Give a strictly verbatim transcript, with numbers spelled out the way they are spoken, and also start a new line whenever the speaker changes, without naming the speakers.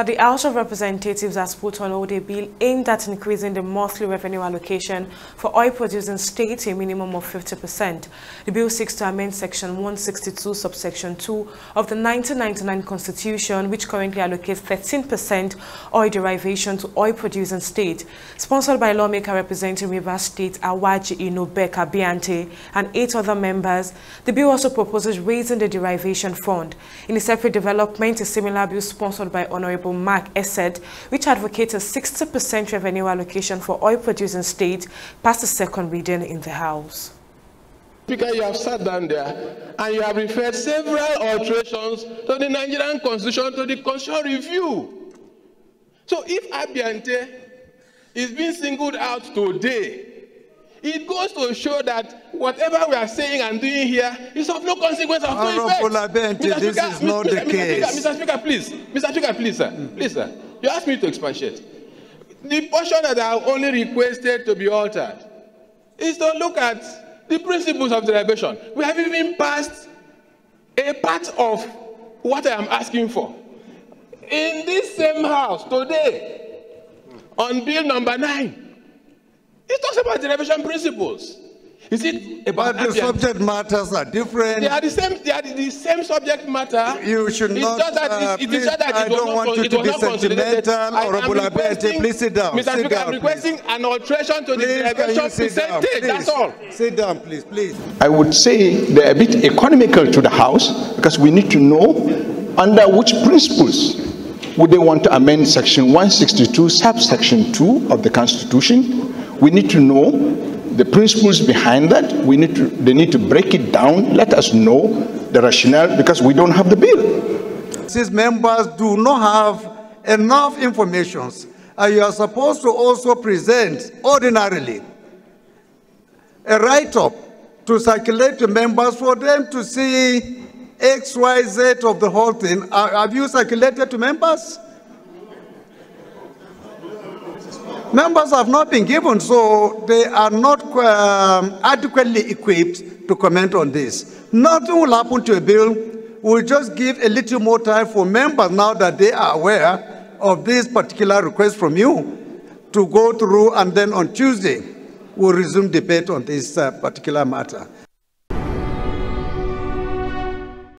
The House of Representatives has put on hold a bill aimed at increasing the monthly revenue allocation for oil-producing states a minimum of fifty percent. The bill seeks to amend Section one sixty-two, subsection two of the nineteen ninety-nine Constitution, which currently allocates thirteen percent oil derivation to oil-producing states. Sponsored by lawmaker representing Rivers State, Awaji Inobeka Biante, and eight other members, the bill also proposes raising the derivation fund. In a separate development, a similar bill sponsored by Honorable Mark Essed, which advocates a sixty percent revenue allocation for oil-producing states, passed the second reading in the House.
Speaker, you have sat down there and you have referred several alterations to the Nigerian Constitution to the Constitutional Review. So if Abiante is being singled out today, it goes to show that whatever we are saying and doing here is of no consequence, of no effect.
Mister This Speaker, is not
Mister
the case.
Mister Speaker, please. Mister Speaker, please, sir. Mm. Please, sir. You asked me to expatiate. The portion that I have only requested to be altered is to look at the principles of derivation. We have even passed a part of what I am asking for. In this same house today, on bill number nine, it talks about derivation principles. Is it about
but the subject matters are different?
They are the same. They are the, the same subject matter.
You should not. Uh, it, please, that I don't want you to be sentimental, Honorable Abente. Please sit down.
Mister Speaker, I'm requesting
please.
an alteration to
please,
the derivation percentage. That's all.
Sit down, please, please.
I would say they're a bit economical to the House because we need to know under which principles would they want to amend Section one sixty-two, subsection two of the Constitution. We need to know the principles behind that. We need to, they need to break it down. Let us know the rationale because we don't have the bill.
Since members do not have enough information, uh, you are supposed to also present ordinarily a write-up to circulate to members for them to see X, Y, Z of the whole thing. Uh, have you circulated to members? Members have not been given, so they are not um, adequately equipped to comment on this. Nothing will happen to a bill. We'll just give a little more time for members, now that they are aware of this particular request from you, to go through, and then on Tuesday, we'll resume debate on this uh, particular matter.